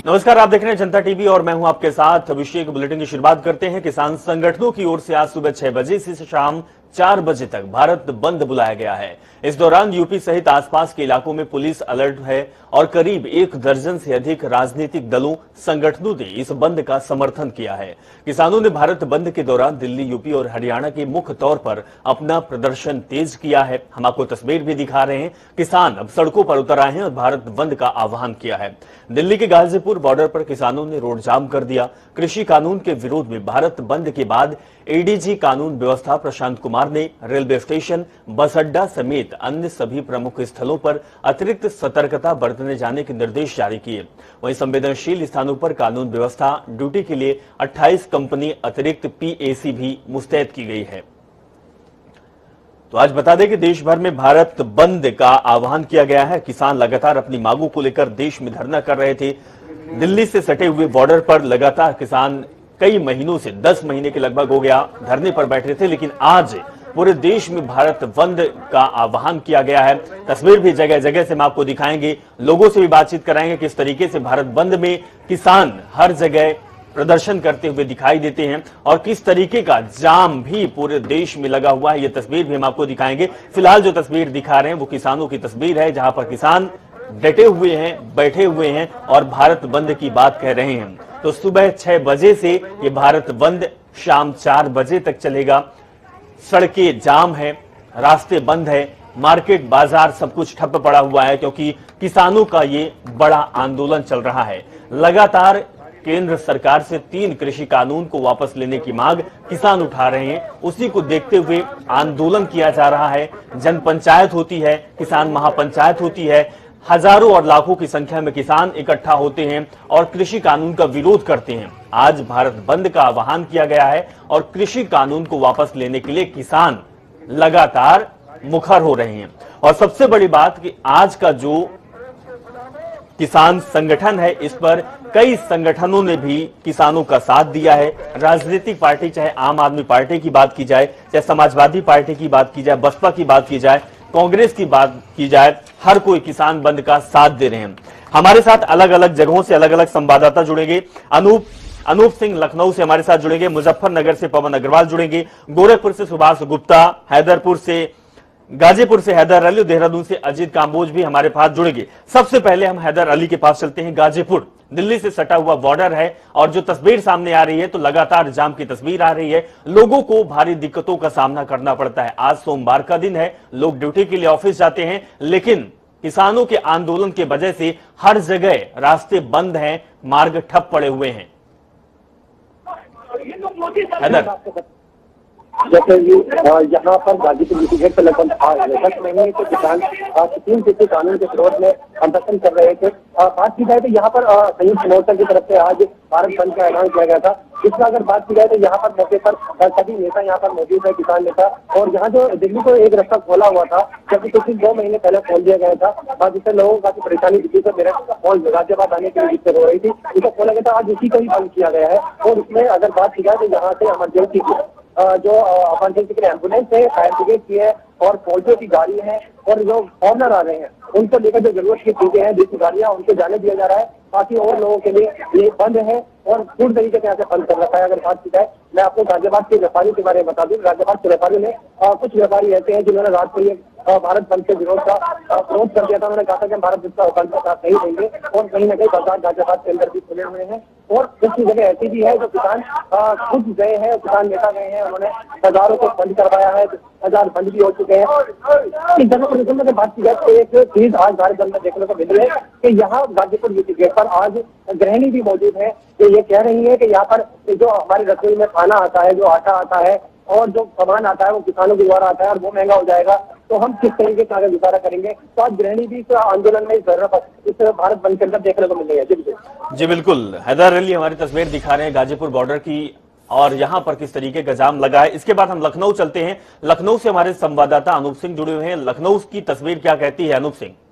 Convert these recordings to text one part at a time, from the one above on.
नमस्कार, आप देख रहे हैं जनता टीवी और मैं हूं आपके साथ अभिषेक। बुलेटिन की शुरुआत करते हैं। किसान संगठनों की ओर से आज सुबह 6 बजे से शाम 4 बजे तक भारत बंद बुलाया गया है। इस दौरान यूपी सहित आसपास के इलाकों में पुलिस अलर्ट है और करीब 1 दर्जन से अधिक राजनीतिक दलों संगठनों ने इस बंद का समर्थन किया है। किसानों ने भारत बंद के दौरान दिल्ली, यूपी और हरियाणा के मुख्य तौर पर अपना प्रदर्शन तेज किया है। हम आपको तस्वीर भी दिखा रहे हैं। किसान अब सड़कों पर उतर आए हैं और भारत बंद का आह्वान किया है। दिल्ली के गाजीपुर बॉर्डर पर किसानों ने रोड जाम कर दिया। कृषि कानून के विरोध में भारत बंद के बाद एडीजी कानून व्यवस्था प्रशांत कुमार ने रेलवे स्टेशन, बस अड्डा समेत अन्य सभी प्रमुख स्थलों पर अतिरिक्त सतर्कता बरतने जाने के निर्देश जारी किए। वहीं संवेदनशील स्थानों पर कानून व्यवस्था ड्यूटी के लिए 28 कंपनी अतिरिक्त पीएसी भी मुस्तैद की गई है। तो आज बता दें कि देश भर में भारत बंद का आह्वान किया गया है। किसान लगातार अपनी मांगों को लेकर देश में धरना कर रहे थे। दिल्ली से सटे हुए बॉर्डर पर लगातार किसान कई महीनों से 10 महीने के लगभग हो गया धरने पर बैठे थे, लेकिन आज पूरे देश में भारत बंद का आह्वान किया गया है। तस्वीर भी जगह जगह से हम आपको दिखाएंगे, लोगों से भी बातचीत कराएंगे किस तरीके से भारत बंद में किसान हर जगह प्रदर्शन करते हुए दिखाई देते हैं और किस तरीके का जाम भी पूरे देश में लगा हुआ है। ये तस्वीर भी हम आपको दिखाएंगे। फिलहाल जो तस्वीर दिखा रहे हैं वो किसानों की तस्वीर है, जहां पर किसान डटे हुए हैं, बैठे हुए हैं और भारत बंद की बात कह रहे हैं। तो सुबह 6 बजे से ये भारत बंद शाम 4 बजे तक चलेगा। सड़कें जाम है, रास्ते बंद है, मार्केट बाजार सब कुछ ठप पड़ा हुआ है, क्योंकि किसानों का ये बड़ा आंदोलन चल रहा है। लगातार केंद्र सरकार से 3 कृषि कानून को वापस लेने की मांग किसान उठा रहे हैं। उसी को देखते हुए आंदोलन किया जा रहा है। जन पंचायत होती है, किसान महापंचायत होती है। हजारों और लाखों की संख्या में किसान इकट्ठा होते हैं और कृषि कानून का विरोध करते हैं। आज भारत बंद का आह्वान किया गया है और कृषि कानून को वापस लेने के लिए किसान लगातार मुखर हो रहे हैं। और सबसे बड़ी बात कि आज का जो किसान संगठन है, इस पर कई संगठनों ने भी किसानों का साथ दिया है। राजनीतिक पार्टी, चाहे आम आदमी पार्टी की बात की जाए, चाहे समाजवादी पार्टी की बात की जाए, बसपा की बात की जाए, कांग्रेस की बात की जाए, हर कोई किसान बंद का साथ दे रहे हैं। हमारे साथ अलग अलग जगहों से अलग अलग संवाददाता जुड़ेंगे। अनूप सिंह लखनऊ से हमारे साथ जुड़ेंगे, मुजफ्फरनगर से पवन अग्रवाल जुड़ेंगे, गोरखपुर से सुभाष गुप्ता, हैदरपुर से गाजीपुर से हैदर अली, देहरादून से अजीत कांबोज भी हमारे पास जुड़ेंगे। सबसे पहले हम हैदर अली के पास चलते हैं। गाजीपुर दिल्ली से सटा हुआ बॉर्डर है और जो तस्वीर सामने आ रही है तो लगातार जाम की तस्वीर आ रही है। लोगों को भारी दिक्कतों का सामना करना पड़ता है। आज सोमवार का दिन है, लोग ड्यूटी के लिए ऑफिस जाते हैं, लेकिन किसानों के आंदोलन की वजह से हर जगह रास्ते बंद हैं, मार्ग ठप पड़े हुए हैं। हैदर, जैसे यहाँ पर गाजीपुर यूपी गेट पर लगभग 10 महीने से किसान 3 कृषि कानून के विरोध में प्रदर्शन कर रहे थे। बात की जाए तो यहाँ पर संयुक्त मोर्चा की तरफ से आज भारत बंद का ऐलान किया गया था। इसमें अगर बात की जाए तो यहाँ पर मौके पर सभी नेता यहाँ पर मौजूद है, किसान नेता। और यहाँ जो दिल्ली को एक रास्ता खोला हुआ था, जबकि कुछ 2 महीने पहले खोल दिया गया था, जिससे लोगों को काफी परेशानी दिखी थी। मेरे और गाजियाबाद आने की दिक्कत हो रही थी, इसे खोला गया था। आज उसी को ही बंद किया गया है। और उसमें अगर बात की जाए तो यहाँ से इमरजेंसी जो इमरजेंसी के लिए एम्बुलेंस है, फायर ब्रिगेड की है और फौजियों की गाड़ी है और जो फॉरनर आ रहे हैं उनको लेकर जो जरूरत की चीजें हैं, जिसकी गाड़ियां, उनको जाने दिया जा रहा है। बाकी और लोगों के लिए ये बंद है और पूर्ण तरीके से यहाँ से बंद कर रखा है। अगर बात की जाए, मैं आपको गाजियाबाद के व्यापारियों के बारे में बता दूं। गाजियाबाद के व्यापारियों ने कुछ व्यापारी ऐसे हैं जिन्होंने रात को ये भारत बंद के विरोध का विरोध कर दिया था। उन्होंने कहा था कि हम भारत बंद का साथ नहीं देंगे और कहीं ना कहीं बाजार गाजियाबाद के अंदर भी खुले हुए हैं। और कुछ जगह ऐसी भी है जो किसान खुद गए हैं, किसान नेता गए हैं, उन्होंने बाजारों को बंद करवाया है, बाजार बंद भी हो चुके हैं। इस जगह प्रदर्शन में बात की जाए तो एक चीज आज भारत बंद में देखने को मिली है कि यहाँ गाजीपुर यूपी गेट पर आज गृहिणी भी मौजूद है, जो ये कह रही है कि यहाँ पर जो हमारी रसोई में खाना आता है, जो आटा आता है और जो सामान आता है वो किसानों के द्वारा आता है और वो महंगा हो जाएगा, तो हम किस तरीके से आगे गुजारा करेंगे। तो आज गृहिणी भी इस आंदोलन में इस भारत बंद के अंदर देखने को मिल रही है। जी बिल्कुल, हैदर अली हमारी तस्वीर दिखा रहे हैं गाजीपुर बॉर्डर की और यहां पर किस तरीके का जाम लगा है। इसके बाद हम लखनऊ चलते हैं। लखनऊ से हमारे संवाददाता अनूप सिंह जुड़े हुए हैं। लखनऊ की तस्वीर क्या कहती है, अनूप सिंह?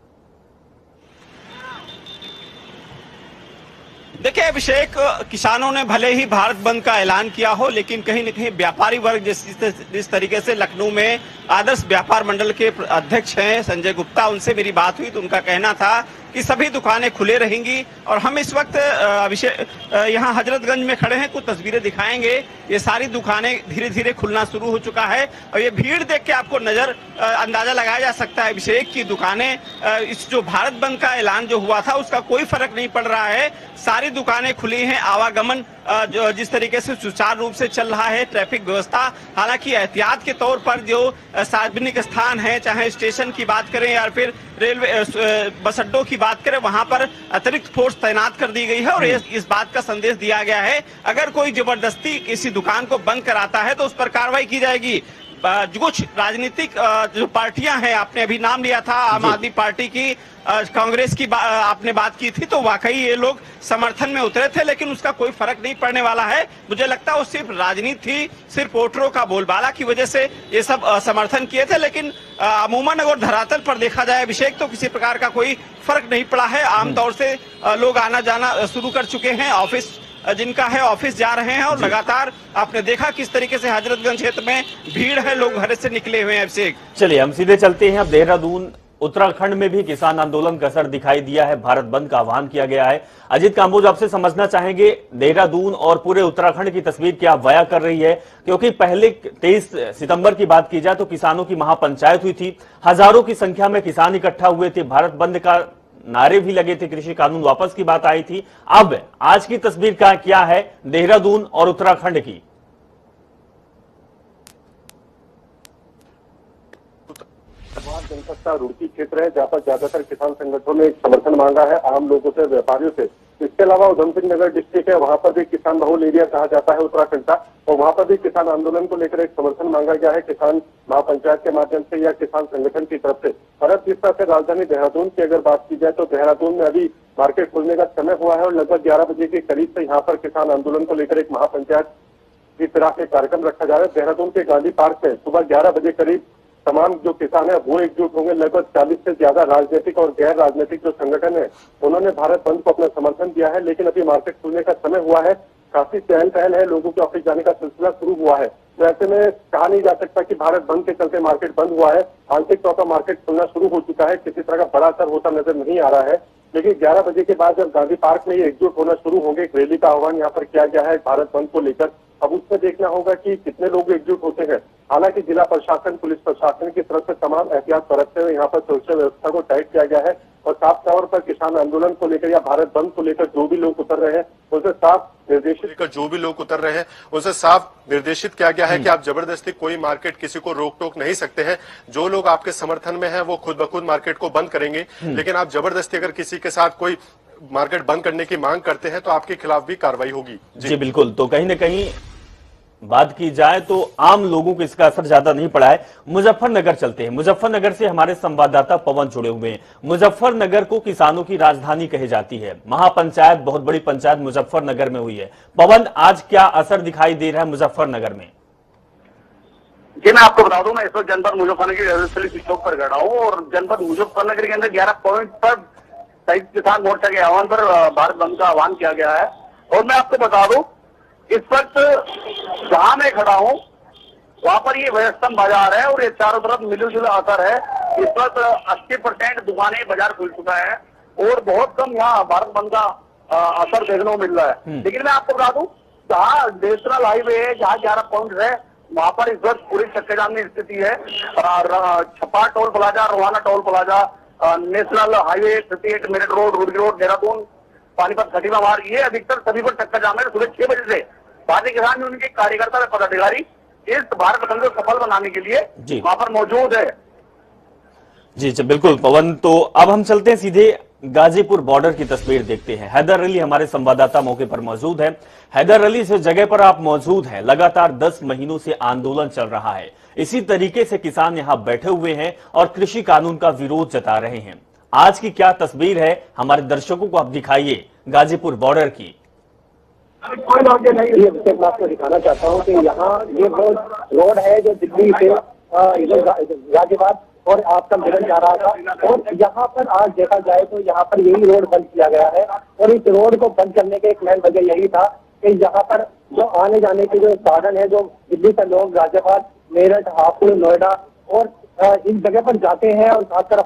देखिए अभिषेक, किसानों ने भले ही भारत बंद का ऐलान किया हो, लेकिन कहीं न कहीं व्यापारी वर्ग जिस तरीके से लखनऊ में आदर्श व्यापार मंडल के अध्यक्ष हैं संजय गुप्ता, उनसे मेरी बात हुई तो उनका कहना था कि सभी दुकानें खुले रहेंगी। और हम इस वक्त यहाँ हजरतगंज में खड़े हैं, कुछ तस्वीरें दिखाएंगे। ये सारी दुकानें धीरे धीरे खुलना शुरू हो चुका है और ये भीड़ देख के आपको अंदाजा लगाया जा सकता है अभिषेक की दुकानें, इस जो भारत बंद का ऐलान जो हुआ था उसका कोई फर्क नहीं पड़ रहा है। सारी दुकानें खुली हैं, आवागमन जो जिस तरीके से सुचारू रूप से चल रहा है, ट्रैफिक व्यवस्था, हालांकि एहतियात के तौर पर जो सार्वजनिक स्थान है, चाहे स्टेशन की बात करें या फिर रेलवे बस अड्डों की बात करें, वहां पर अतिरिक्त फोर्स तैनात कर दी गई है और इस बात का संदेश दिया गया है अगर कोई जबरदस्ती किसी दुकान को बंद कराता है तो उस पर कार्रवाई की जाएगी। कुछ राजनीतिक जो पार्टियां हैं, आपने अभी नाम लिया था आम आदमी पार्टी की, कांग्रेस की आपने बात की थी, तो वाकई ये लोग समर्थन में उतरे थे, लेकिन उसका कोई फर्क नहीं पड़ने वाला है। मुझे लगता है वो सिर्फ राजनीति थी, सिर्फ वोटरों का बोलबाला की वजह से ये सब समर्थन किए थे, लेकिन अमूमन अगर धरातल पर देखा जाए अभिषेक तो किसी प्रकार का कोई फर्क नहीं पड़ा है। आमतौर से लोग आना जाना शुरू कर चुके हैं, ऑफिस जिनका है ऑफिस जा रहे हैं और लगातार आपने देखा किस तरीके से हजरतगंज क्षेत्र में भीड़ है, लोग घर से निकले हुए हैं। अभिषेक, चलिए हम सीधे चलते हैं अब देहरादून। उत्तराखंड में भी किसान आंदोलन का असर दिखाई दिया है, भारत बंद का आह्वान किया गया है। अजीत कांबोज, आपसे समझना चाहेंगे देहरादून और पूरे उत्तराखंड की तस्वीर क्या बयां कर रही है, क्योंकि पहले 23 सितंबर की बात की जाए तो किसानों की महापंचायत हुई थी, हजारों की संख्या में किसान इकट्ठा हुए थे, भारत बंद का नारे भी लगे थे, कृषि कानून वापस की बात आई थी। अब आज की तस्वीर का क्या है देहरादून और उत्तराखंड की? जनपद का रुड़की क्षेत्र है जहाँ पर ज्यादातर किसान संगठनों ने समर्थन मांगा है आम लोगों से, व्यापारियों से। इसके अलावा उधमसिंह नगर डिस्ट्रिक्ट है, वहां पर भी किसान बहुल एरिया कहा जाता है उत्तराखंड का, और वहां पर भी किसान आंदोलन को लेकर एक समर्थन मांगा गया है किसान महापंचायत के माध्यम से या किसान संगठन की तरफ से। और अब जिस तरह से राजधानी देहरादून की अगर बात की जाए तो देहरादून में अभी मार्केट खुलने का समय हुआ है और लगभग 11 बजे के करीब से यहाँ पर किसान आंदोलन को लेकर एक महापंचायत की तरह के कार्यक्रम रखा जा रहा है। देहरादून के गांधी पार्क में सुबह 11 बजे करीब तमाम जो किसान है वो एकजुट होंगे। लगभग 40 से ज्यादा राजनीतिक और गैर राजनीतिक जो संगठन है उन्होंने भारत बंद को अपना समर्थन दिया है, लेकिन अभी मार्केट खुलने का समय हुआ है, काफी चहल पहल है, लोगों के ऑफिस जाने का सिलसिला शुरू हुआ है। तो ऐसे में कहा नहीं जा सकता कि भारत बंद के चलते मार्केट बंद हुआ है। आंशिक तौर पर मार्केट खुलना शुरू हो चुका है, किसी तरह का बड़ा असर होता नजर नहीं आ रहा है। लेकिन 11 बजे के बाद जब गांधी पार्क में ये एकजुट होना शुरू होंगे, एक रैली का आह्वान यहाँ पर किया गया है भारत बंद को लेकर। अब उसमें देखना होगा कि कितने लोग एकजुट होते हैं। हालांकि जिला प्रशासन, पुलिस प्रशासन की तरफ से तमाम एहतियात बरतते हुए यहाँ पर सुरक्षा व्यवस्था को टाइट किया गया है और साफ तौर पर किसान आंदोलन को लेकर या भारत बंद को लेकर जो भी लोग उतर रहे हैं उनसे साफ निर्देशित किया गया है कि आप जबरदस्ती कोई मार्केट किसी को रोक टोक नहीं सकते हैं। जो लोग आपके समर्थन में हैं वो खुद ब खुद मार्केट को बंद करेंगे, लेकिन आप जबरदस्ती अगर किसी के साथ कोई मार्केट बंद करने की मांग करते हैं तो आपके खिलाफ भी कार्रवाई होगी। जी बिल्कुल। तो कहीं ना कहीं बात की जाए तो आम लोगों को इसका असर ज्यादा नहीं पड़ा है। मुजफ्फरनगर चलते हैं, मुजफ्फरनगर से हमारे संवाददाता पवन जुड़े हुए हैं। मुजफ्फरनगर को किसानों की राजधानी कही जाती है, महापंचायत, बहुत बड़ी पंचायत मुजफ्फरनगर में हुई है। पवन, आज क्या असर दिखाई दे रहा है मुजफ्फरनगर में? जी मैं आपको बता दूं, मैं इस वक्त जनपद मुजफ्फरनगर के चौक पर खड़ा हूँ और जनपद मुजफ्फरनगर के अंदर 11 पॉइंट पर संयुक्त किसान मोर्चा के आह्वान पर भारत बंद का आह्वान किया गया है। और मैं आपको बता दूं, इस वक्त जहां मैं खड़ा हूं वहां पर ये व्यस्तम बाजार है और ये चारों तरफ मिलजुल असर है। इस वक्त 80% दुकानें बाजार खुल चुका है और बहुत कम यहाँ भारत बंद का असर देखने को मिल रहा है। लेकिन मैं आपको बता दूं, जहाँ नेशनल हाईवे है, जहाँ 11 पॉइंट है, वहां पर इस वक्त पूरी चक्केजाम की स्थिति है। Chhapa toll plaza, Rohana toll plaza, national highway 58 Meerut road, Roorkee road, Dehradun, Panipat, Khatima मार्ग, ये अधिकतर सभी पर चक्का जाम है। सुबह 6 बजे से भारतीय किसान यूनियन के कार्यकर्ता व पदाधिकारी इस भारत बंद को सफल बनाने के लिए वहां पर मौजूद है। जी बिल्कुल पवन। तो अब हम चलते हैं सीधे गाजीपुर बॉर्डर की तस्वीर देखते हैं। हैदर अली हमारे संवाददाता मौके पर मौजूद है। हैदर अली, इस जगह पर आप मौजूद हैं, लगातार 10 महीनों से आंदोलन चल रहा है, इसी तरीके से किसान यहां बैठे हुए हैं और कृषि कानून का विरोध जता रहे हैं। आज की क्या तस्वीर है, हमारे दर्शकों को आप दिखाइए गाजीपुर बॉर्डर की। कोई लौटे नहीं, ये मैं आपको दिखाना चाहता हूँ कि यहाँ ये रोड है जो दिल्ली से गाजियाबाद और आपका मिलन जा रहा था, और यहाँ पर आज देखा जाए तो यहाँ पर यही रोड बंद किया गया है। और इस रोड को बंद करने के एक मेन वजह यही था कि यहाँ पर जो आने जाने के जो साधन है, जो दिल्ली से लोग गाजियाबाद, मेरठ, हापुड़, नोएडा और इस जगह पर जाते हैं और खासकर अपना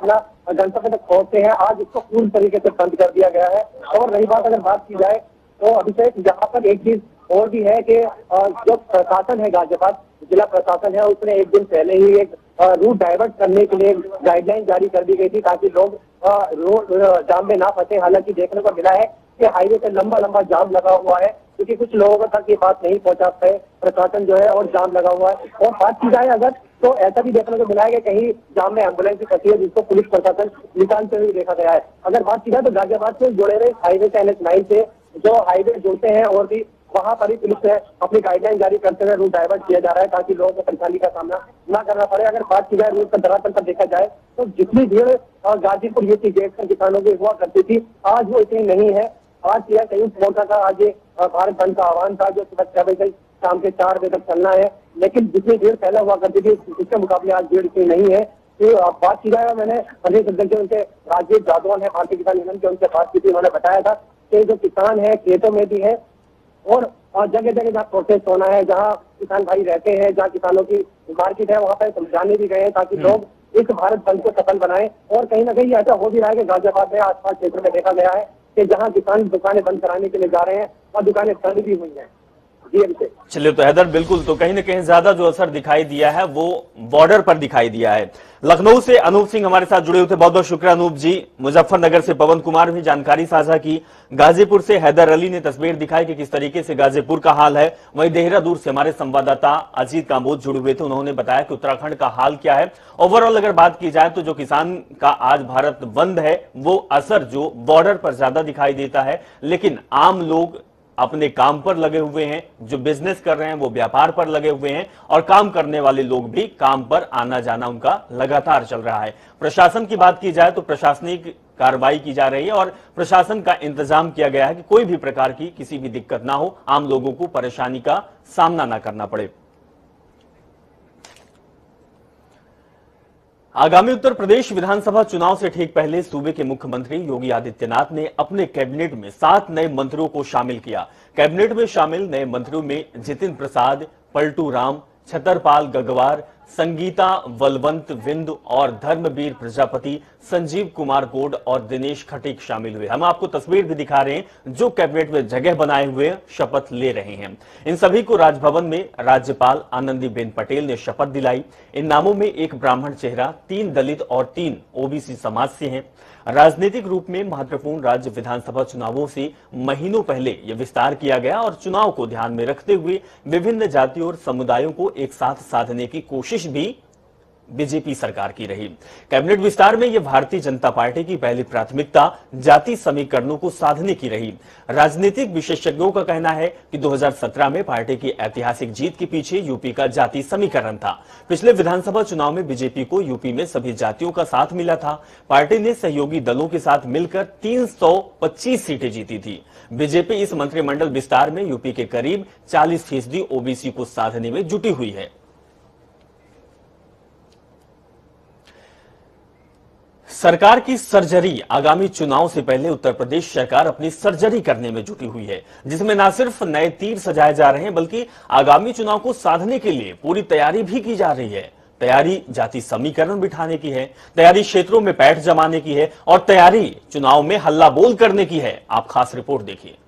गंतव्य तक पहुंचते हैं, आज उसको पूर्ण तरीके से बंद कर दिया गया है। और रही बात अगर बात की जाए तो अभिषेक, यहाँ पर एक चीज और भी है कि जो प्रशासन है, गाजियाबाद जिला प्रशासन है, उसने एक दिन पहले ही एक रूट डाइवर्ट करने के लिए गाइडलाइन जारी कर दी गई थी ताकि लोग रोड जाम में ना फंसे। हालांकि देखने को मिला है कि हाईवे पे लंबा लंबा जाम लगा हुआ है, क्योंकि कुछ लोगों तक ये बात नहीं पहुंचा पाए प्रशासन जो है, और जाम लगा हुआ है। और बात की जाए अगर तो ऐसा भी देखने को मिला है कि कहीं जाम में एम्बुलेंस भी फंसी है, जिसको पुलिस प्रशासन निकालते हुए देखा गया है। अगर बात की जाए तो गाजियाबाद से जुड़े रहे हाईवे से NH9 से जो हाईवे जुड़ते हैं और भी वहां पर ही पुलिस ने अपनी गाइडलाइन जारी करते हुए रूट डाइवर्ट किया जा रहा है ताकि लोगों को परेशानी का सामना न करना पड़े। अगर बात की जाए रूट का धरातल पर देखा जाए तो जितनी भीड़ गाजीपुर यूपी गेट पर किसानों की हुआ करती थी, आज वो इतनी नहीं है। आज यह संयुक्त मोर्चा का आज ये भारत बंद का आह्वान था जो सुबह 6 बजे से शाम के 4 बजे तक चलना है, लेकिन जितनी भीड़ पहले हुआ करती थी उसके मुकाबले आज भीड़ इतनी नहीं है। तो बात की जाए, मैंने प्रदेश अध्यक्ष उनसे राजीव जादवान है भारतीय किसान यूनियन के, उनसे बात की थी। उन्होंने बताया था कि जो किसान है खेतों में भी है और जगह जगह जहाँ प्रोटेस्ट होना है, जहाँ किसान भाई रहते हैं, जहाँ किसानों की मार्केट है, वहाँ पर समझाने भी गए हैं ताकि लोग इस भारत बंद को सफल बनाएं। और कहीं ना कहीं ऐसा हो भी रहा है कि गाजियाबाद में आसपास क्षेत्र में देखा गया है कि जहाँ किसान दुकानें बंद कराने के लिए जा रहे हैं और दुकानें बंद भी हुई हैं। चलिए, तो हैदर, बिल्कुल, तो कहीं ना कहीं ज्यादा जो असर दिखाई दिया है वो बॉर्डर पर दिखाई दिया है। लखनऊ से अनूप सिंह हमारे साथ जुड़े हुए थे, बहुत बहुत शुक्रिया अनूप जी। मुजफ्फरनगर से पवन कुमार भी जानकारी साझा की। गाजीपुर से हैदर अली ने तस्वीर दिखाई कि किस तरीके से गाजीपुर का हाल है। वहीं देहरादून से हमारे संवाददाता अजीत कांबोज जुड़े हुए थे, उन्होंने बताया कि उत्तराखंड का हाल क्या है। ओवरऑल अगर बात की जाए तो जो किसान का आज भारत बंद है वो असर जो बॉर्डर पर ज्यादा दिखाई देता है, लेकिन आम लोग अपने काम पर लगे हुए हैं, जो बिजनेस कर रहे हैं वो व्यापार पर लगे हुए हैं, और काम करने वाले लोग भी काम पर आना जाना उनका लगातार चल रहा है। प्रशासन की बात की जाए तो प्रशासनिक कार्रवाई की जा रही है और प्रशासन का इंतजाम किया गया है कि कोई भी प्रकार की किसी भी दिक्कत ना हो, आम लोगों को परेशानी का सामना ना करना पड़े। आगामी उत्तर प्रदेश विधानसभा चुनाव से ठीक पहले सूबे के मुख्यमंत्री योगी आदित्यनाथ ने अपने कैबिनेट में 7 नए मंत्रियों को शामिल किया। कैबिनेट में शामिल नए मंत्रियों में जितिन प्रसाद, पलटू राम, छतरपाल गंगवार, संगीता बलवंत बिंद और धर्मवीर प्रजापति, संजीव कुमार गोड और दिनेश खटीक शामिल हुए। हम आपको तस्वीर भी दिखा रहे हैं जो कैबिनेट में जगह बनाए हुए शपथ ले रहे हैं। इन सभी को राजभवन में राज्यपाल आनंदीबेन पटेल ने शपथ दिलाई। इन नामों में एक ब्राह्मण चेहरा, 3 दलित और 3 ओबीसी समाज से हैं। राजनीतिक रूप में महत्वपूर्ण राज्य विधानसभा चुनावों से महीनों पहले यह विस्तार किया गया और चुनाव को ध्यान में रखते हुए विभिन्न जातियों और समुदायों को एक साथ साधने की कोशिश भी बीजेपी सरकार की रही। कैबिनेट विस्तार में यह भारतीय जनता पार्टी की पहली प्राथमिकता जाति समीकरणों को साधने की रही। राजनीतिक विशेषज्ञों का कहना है कि 2017 में पार्टी की ऐतिहासिक जीत के पीछे यूपी का जाति समीकरण था। पिछले विधानसभा चुनाव में बीजेपी को यूपी में सभी जातियों का साथ मिला था। पार्टी ने सहयोगी दलों के साथ मिलकर 325 सीटें जीती थी। बीजेपी इस मंत्रिमंडल विस्तार में यूपी के करीब 40% ओबीसी को साधने में जुटी हुई है। सरकार की सर्जरी, आगामी चुनाव से पहले उत्तर प्रदेश सरकार अपनी सर्जरी करने में जुटी हुई है, जिसमें न सिर्फ नए तीर सजाए जा रहे हैं बल्कि आगामी चुनाव को साधने के लिए पूरी तैयारी भी की जा रही है। तैयारी जाति समीकरण बिठाने की है, तैयारी क्षेत्रों में पैठ जमाने की है और तैयारी चुनाव में हल्ला बोल करने की है। आप खास रिपोर्ट देखिए।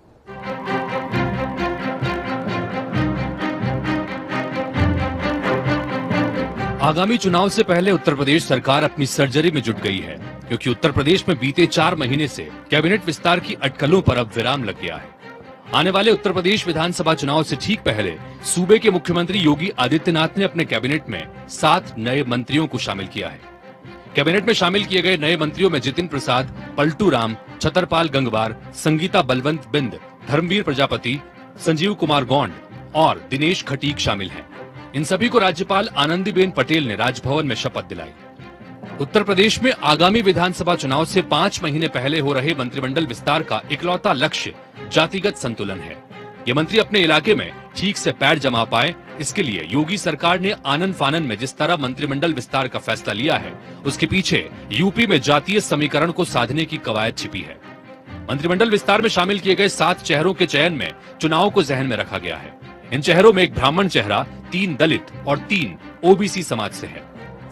आगामी चुनाव से पहले उत्तर प्रदेश सरकार अपनी सर्जरी में जुट गई है, क्योंकि उत्तर प्रदेश में बीते 4 महीने से कैबिनेट विस्तार की अटकलों पर अब विराम लग गया है। आने वाले उत्तर प्रदेश विधानसभा चुनाव से ठीक पहले सूबे के मुख्यमंत्री योगी आदित्यनाथ ने अपने कैबिनेट में 7 नए मंत्रियों को शामिल किया है। कैबिनेट में शामिल किए गए नए मंत्रियों में जितिन प्रसाद, पलटू राम, छतरपाल गंगवार, संगीता बलवंत बिंद, धर्मवीर प्रजापति, संजीव कुमार गौंड और दिनेश खटीक शामिल हैं। इन सभी को राज्यपाल आनंदीबेन पटेल ने राजभवन में शपथ दिलाई। उत्तर प्रदेश में आगामी विधानसभा चुनाव से 5 महीने पहले हो रहे मंत्रिमंडल विस्तार का इकलौता लक्ष्य जातिगत संतुलन है। ये मंत्री अपने इलाके में ठीक से पैर जमा पाए, इसके लिए योगी सरकार ने आनन फानन में जिस तरह मंत्रिमंडल विस्तार का फैसला लिया है, उसके पीछे यूपी में जातीय समीकरण को साधने की कवायद छिपी है। मंत्रिमंडल विस्तार में शामिल किए गए 7 चेहरों के चयन में चुनाव को जहन में रखा गया है। इन चेहरों में एक ब्राह्मण चेहरा, 3 दलित और 3 ओबीसी समाज से है।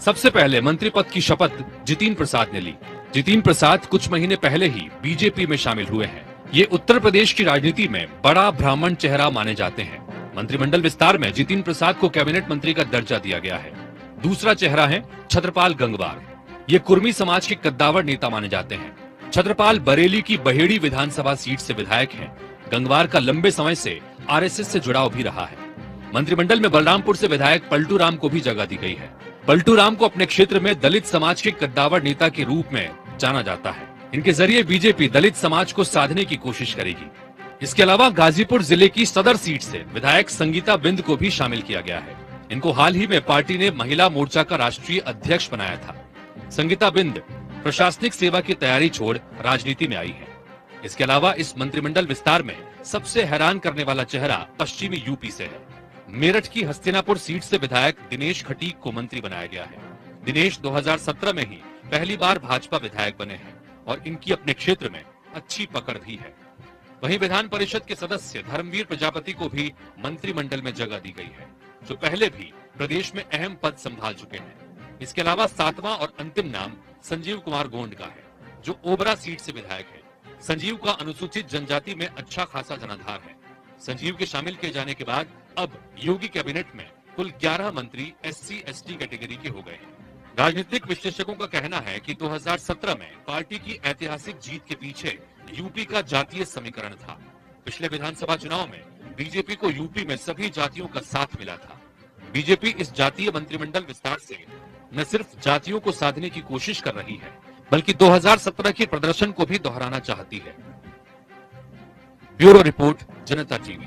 सबसे पहले मंत्री पद की शपथ जितिन प्रसाद ने ली। जितिन प्रसाद कुछ महीने पहले ही बीजेपी में शामिल हुए हैं। ये उत्तर प्रदेश की राजनीति में बड़ा ब्राह्मण चेहरा माने जाते हैं। मंत्रिमंडल विस्तार में जितिन प्रसाद को कैबिनेट मंत्री का दर्जा दिया गया है। दूसरा चेहरा है छत्रपाल गंगवार। ये कुर्मी समाज के कद्दावर नेता माने जाते हैं। छत्रपाल बरेली की बहेड़ी विधानसभा सीट से विधायक हैं। गंगवार का लंबे समय से आरएसएस से जुड़ाव भी रहा है। मंत्रिमंडल में बलरामपुर से विधायक पलटू राम को भी जगह दी गई है। पलटू राम को अपने क्षेत्र में दलित समाज के कद्दावर नेता के रूप में जाना जाता है। इनके जरिए बीजेपी दलित समाज को साधने की कोशिश करेगी। इसके अलावा गाजीपुर जिले की सदर सीट से विधायक संगीता बिंद को भी शामिल किया गया है। इनको हाल ही में पार्टी ने महिला मोर्चा का राष्ट्रीय अध्यक्ष बनाया था। संगीता बिंद प्रशासनिक सेवा की तैयारी छोड़ राजनीति में आई है। इसके अलावा इस मंत्रिमंडल विस्तार में सबसे हैरान करने वाला चेहरा पश्चिमी यूपी से है। मेरठ की हस्तिनापुर सीट से विधायक दिनेश खटीक को मंत्री बनाया गया है। दिनेश 2017 में ही पहली बार भाजपा विधायक बने हैं और इनकी अपने क्षेत्र में अच्छी पकड़ भी है। वहीं विधान परिषद के सदस्य धर्मवीर प्रजापति को भी मंत्रिमंडल में जगह दी गई है, जो पहले भी प्रदेश में अहम पद संभाल चुके हैं। इसके अलावा सातवां और अंतिम नाम संजीव कुमार गोंड का है, जो ओबरा सीट से विधायक है। संजीव का अनुसूचित जनजाति में अच्छा खासा जनाधार है। संजीव के शामिल किए जाने के बाद अब योगी कैबिनेट में कुल 11 मंत्री SC/ST कैटेगरी के हो गए हैं। राजनीतिक विश्लेषकों का कहना है कि 2017 में पार्टी की ऐतिहासिक जीत के पीछे यूपी का जातीय समीकरण था। पिछले विधानसभा चुनाव में बीजेपी को यूपी में सभी जातियों का साथ मिला था। बीजेपी इस जातीय मंत्रिमंडल विस्तार से न सिर्फ जातियों को साधने की कोशिश कर रही है, बल्कि 2017 के प्रदर्शन को भी दोहराना चाहती है। Bureau report, Janta TV.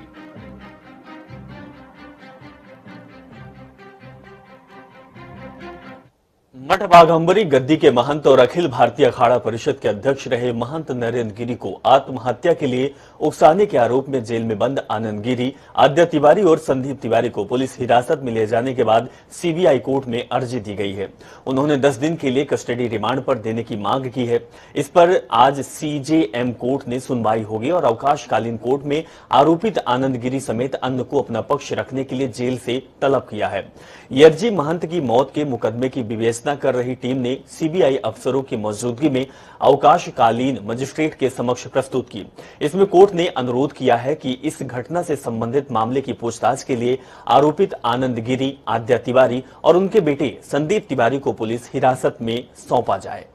मठ बाघंबरी गद्दी के महंत और अखिल भारतीय अखाड़ा परिषद के अध्यक्ष रहे महंत नरेंद्र गिरी को आत्महत्या के लिए उकसाने के आरोप में जेल में बंद आनंद गिरी, आद्या तिवारी और संदीप तिवारी को पुलिस हिरासत में ले जाने के बाद सीबीआई कोर्ट में अर्जी दी गई है। उन्होंने 10 दिन के लिए कस्टडी रिमांड पर देने की मांग की है। इस पर आज सीजेएम कोर्ट ने सुनवाई होगी और अवकाशकालीन कोर्ट में आरोपित आनंद गिरी समेत अन्य को अपना पक्ष रखने के लिए जेल से तलब किया है। ये अर्जी महंत की मौत के मुकदमे की विवेचना कर रही टीम ने सीबीआई अफसरों की मौजूदगी में अवकाशकालीन मजिस्ट्रेट के समक्ष प्रस्तुत की। इसमें कोर्ट ने अनुरोध किया है कि इस घटना से संबंधित मामले की पूछताछ के लिए आरोपित आनंद गिरी, आद्या तिवारी और उनके बेटे संदीप तिवारी को पुलिस हिरासत में सौंपा जाए।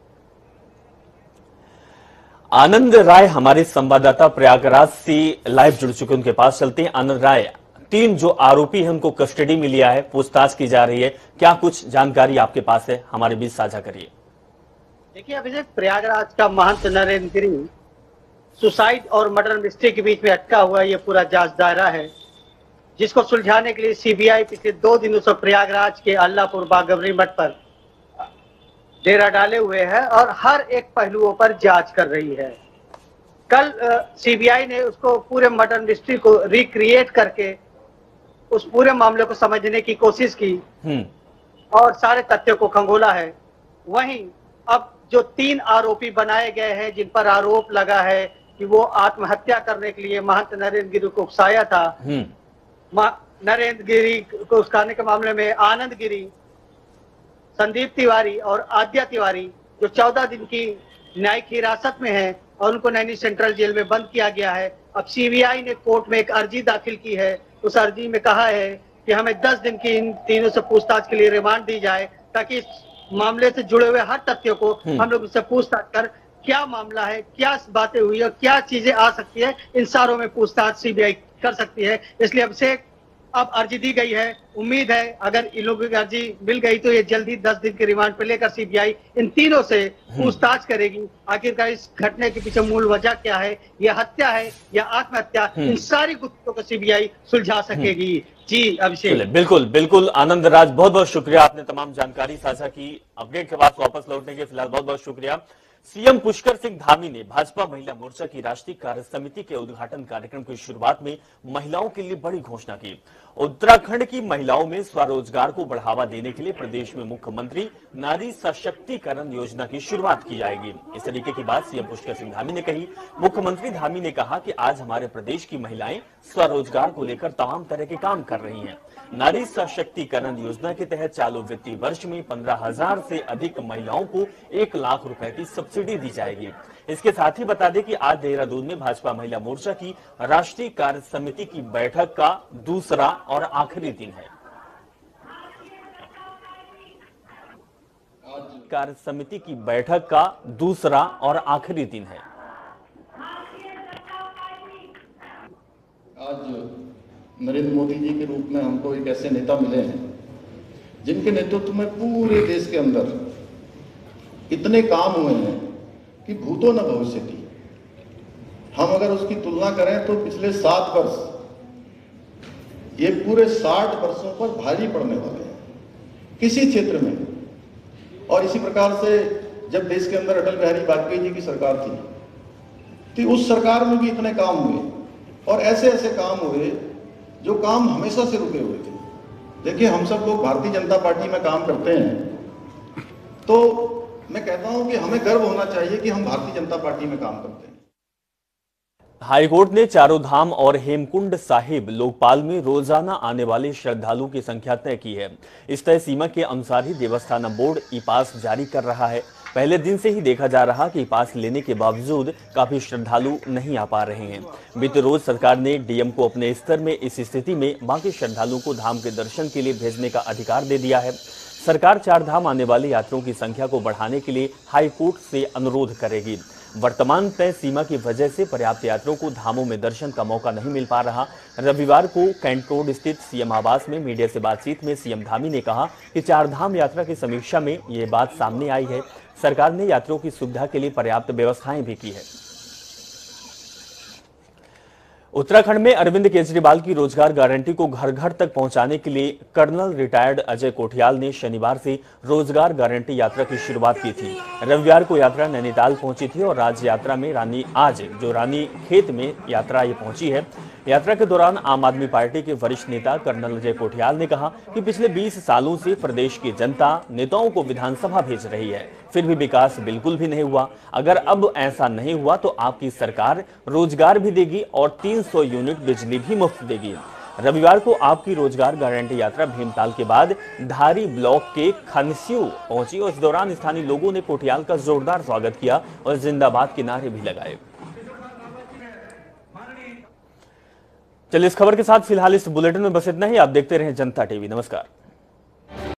आनंद राय हमारे संवाददाता प्रयागराज से लाइव जुड़ चुके, उनके पास चलते हैं। आनंद राय, 3 जो आरोपी हैं उनको कस्टडी में लिया है, पूछताछ की जा रही है, क्या कुछ जानकारी आपके पास है, हमारे बीच साझा करिए। देखिए अभिषेक, प्रयागराज का महंत नरेंद्र गिरी सुसाइड और मर्डर मिस्ट्री के बीच में अटका हुआ ये पूरा जांच दायरा है, जिसको सुलझाने के लिए सीबीआई पिछले 2 दिनों से प्रयागराज के अल्लाहपुर बाघंबरी मठ पर डेरा डाले हुए है और हर एक पहलुओं पर जांच कर रही है। कल सीबीआई ने उसको पूरे मर्डर मिस्ट्री को रिक्रिएट करके उस पूरे मामले को समझने की कोशिश की और सारे तथ्यों को खंगोला है। वहीं अब जो 3 आरोपी बनाए गए हैं, जिन पर आरोप लगा है कि वो आत्महत्या करने के लिए महंत नरेंद्र गिरी को उकसाया था, नरेंद्र गिरी को उकसाने के मामले में आनंद गिरी, संदीप तिवारी और आद्या तिवारी जो 14 दिन की न्यायिक हिरासत में है और उनको नैनी सेंट्रल जेल में बंद किया गया है। अब सीबीआई ने कोर्ट में एक अर्जी दाखिल की है। उस अर्जी में कहा है कि हमें 10 दिन की इन तीनों से पूछताछ के लिए रिमांड दी जाए, ताकि इस मामले से जुड़े हुए हर तथ्यों को हम लोग उससे पूछताछ कर क्या मामला है, क्या बातें हुई और क्या चीजें आ सकती है, इन सारों में पूछताछ सीबीआई कर सकती है। इसलिए अब अर्जी दी गई है। उम्मीद है अगर इन लोगों की अर्जी मिल गई तो ये जल्दी 10 दिन के रिमांड पर लेकर सीबीआई इन तीनों से पूछताछ करेगी। आखिरकार इस घटने के पीछे मूल वजह क्या है, ये हत्या है या आत्महत्या, इन सारी गुत्थियों को सीबीआई सुलझा सकेगी। जी अभिषेक। बिल्कुल बिल्कुल आनंद राज, बहुत बहुत शुक्रिया, आपने तमाम जानकारी साझा की। अपडेट के बाद वापस लौटने के फिलहाल बहुत बहुत शुक्रिया। सीएम पुष्कर सिंह धामी ने भाजपा महिला मोर्चा की राष्ट्रीय कार्य समिति के उद्घाटन कार्यक्रम की शुरुआत में महिलाओं के लिए बड़ी घोषणा की। उत्तराखंड की महिलाओं में स्वरोजगार को बढ़ावा देने के लिए प्रदेश में मुख्यमंत्री नारी सशक्तिकरण योजना की शुरुआत की जाएगी। इस तरीके की बात सीएम पुष्कर सिंह धामी ने कही। मुख्यमंत्री धामी ने कहा कि आज हमारे प्रदेश की महिलाएं स्वरोजगार को लेकर तमाम तरह के काम कर रही हैं। नारी सशक्तिकरण योजना के तहत चालू वित्तीय वर्ष में 15,000 से अधिक महिलाओं को 1 लाख रुपए की सब्सिडी दी जाएगी। इसके साथ ही बता दें कि आज देहरादून में भाजपा महिला मोर्चा की राष्ट्रीय कार्य समिति की बैठक का दूसरा और आखिरी दिन है। कार्य समिति की बैठक का दूसरा और आखिरी दिन है। आज नरेंद्र मोदी जी के रूप में हमको एक ऐसे नेता मिले हैं जिनके नेतृत्व में पूरे देश के अंदर इतने काम हुए हैं कि भूतो न भविष्यति। हम अगर उसकी तुलना करें तो पिछले 7 वर्ष ये पूरे 60 वर्षों पर भारी पड़ने वाले हैं किसी क्षेत्र में। और इसी प्रकार से जब देश के अंदर अटल बिहारी वाजपेयी जी की सरकार थी तो उस सरकार में भी इतने काम हुए और ऐसे ऐसे काम हुए जो काम हमेशा से रुके हुए थे। देखिए, हम सब लोग भारतीय जनता पार्टी में काम करते हैं तो मैं कहता हूं कि हमें गर्व होना चाहिए कि हम भारतीय जनता पार्टी में काम करते हैं। हाईकोर्ट ने चारों धाम और हेमकुंड साहिब लोकपाल में रोजाना आने वाले श्रद्धालुओं की संख्या तय की है। इस तय सीमा के अनुसार ही देवस्थानम बोर्ड ई पास जारी कर रहा है। पहले दिन से ही देखा जा रहा कि पास लेने के बावजूद काफी श्रद्धालु नहीं आ पा रहे हैं। बीते रोज सरकार ने डीएम को अपने स्तर में इस स्थिति में बाकी श्रद्धालुओं को धाम के दर्शन के लिए भेजने का अधिकार दे दिया है। सरकार 4 धाम आने वाले यात्रियों की संख्या को बढ़ाने के लिए हाईकोर्ट से अनुरोध करेगी। वर्तमान तय सीमा की वजह से पर्याप्त यात्रियों को धामों में दर्शन का मौका नहीं मिल पा रहा। रविवार को कैंट रोड स्थित सीएम आवास में मीडिया से बातचीत में सीएम धामी ने कहा कि 4 धाम यात्रा की समीक्षा में ये बात सामने आई है। सरकार ने यात्रियों की सुविधा के लिए पर्याप्त व्यवस्थाएं भी की है। उत्तराखंड में अरविंद केजरीवाल की रोजगार गारंटी को घर घर तक पहुंचाने के लिए कर्नल रिटायर्ड अजय कोठियाल ने शनिवार से रोजगार गारंटी यात्रा की शुरुआत की थी। रविवार को यात्रा नैनीताल पहुंची थी और राज्य यात्रा में रानी खेत में यात्रा ये पहुंची है। यात्रा के दौरान आम आदमी पार्टी के वरिष्ठ नेता कर्नल अजय कोठियाल ने कहा कि पिछले 20 सालों से प्रदेश की जनता नेताओं को विधानसभा भेज रही है, फिर भी विकास बिल्कुल भी नहीं हुआ। अगर अब ऐसा नहीं हुआ तो आपकी सरकार रोजगार भी देगी और 300 यूनिट बिजली भी मुफ्त देगी। रविवार को आपकी रोजगार गारंटी यात्रा भीमताल के बाद धारी ब्लॉक के खनस्यू पहुंची और इस दौरान स्थानीय लोगों ने कोठियाल का जोरदार स्वागत किया और जिंदाबाद के नारे भी लगाए। चलिए, इस खबर के साथ फिलहाल इस बुलेटिन में बस इतना ही। आप देखते रहें जनता टीवी। नमस्कार।